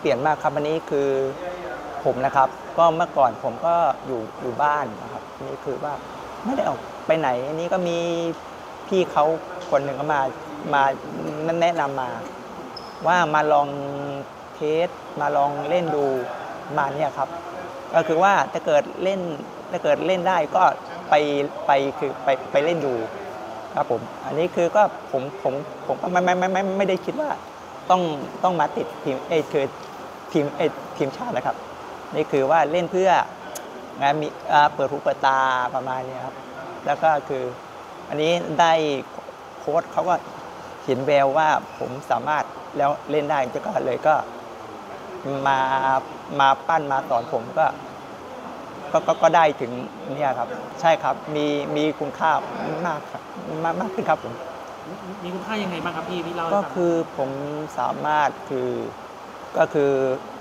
เปลี่ยนมากครับอันนี้คือผมนะครับก็เมื่อก่อนผมก็อยู่บ้านนะครับนี่คือว่าไม่ได้ออกไปไหนอันนี้ก็มีพี่เขาคนหนึ่งก็มาแนะนำมาว่ามาลองเทสมาลองเล่นดูมาเนี่ยครับก็คือว่าถ้าเกิดเล่นได้ก็ไปคือไปเล่นดูครับผมอันนี้คือก็ผมก็ไม่ได้คิดว่าต้องมาติดทีมคือทีมชาตินะครับนี่คือว่าเล่นเพื่องานมีเปิดหูเปิดตาประมาณนี้ครับแล้วก็คืออันนี้ได้โค้ชเขาก็เห็นแววว่าผมสามารถแล้วเล่นได้ก็เลยก็มาปั้นมาสอนผมก็ได้ถึงเนี่ยครับใช่ครับมีคุณค่ามากครับมากขึ้นครับผมมีคุณค่ายังไงบ้างครับพี่เล่าให้ก็ฟังคือผมสามารถก็คือ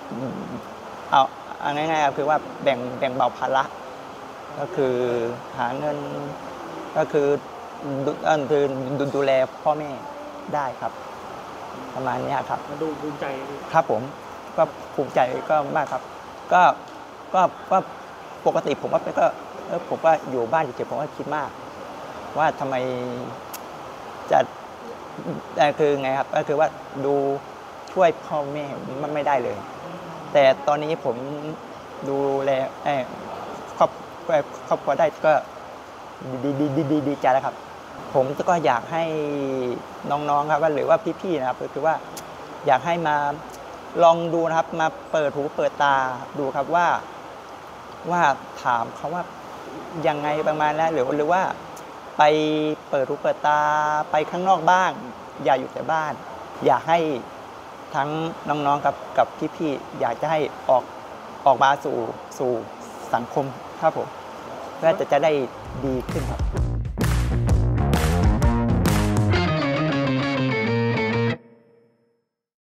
เอาง่ายๆคือว่าแบ่งเบาภาระก็คือหาเงินก็คือดูแลพ่อแม่ได้ครับประมาณนี้ครับมาดูภูมิใจครับผมก็ภูมิใจก็มากครับก็ก็ปกติผมว่าผมก็อยู่บ้านเฉยๆผมก็คิดมากว่าทำไมจะคือไงครับก็คือว่าดูช่วยพ่อแม่ไม่ได้เลยแต่ตอนนี้ผมดูแลครอบครัวได้ก็ดีใจแล้วครับผมก็อยากให้น้องๆครับหรือว่าพี่ๆนะครับก็คือว่าอยากให้มาลองดูนะครับมาเปิดหูเปิดตาดูครับว่าถามเขาว่ายังไงประมาณนั้นหรือว่าไปเปิดหูเปิดตาไปข้างนอกบ้างอย่าอยู่แต่บ้านอยากให้ทั้งน้องๆกับพี่ๆอยากจะให้ออกมาสู่สังคมครับผมเพื่อจะได้ดีขึ้นครับ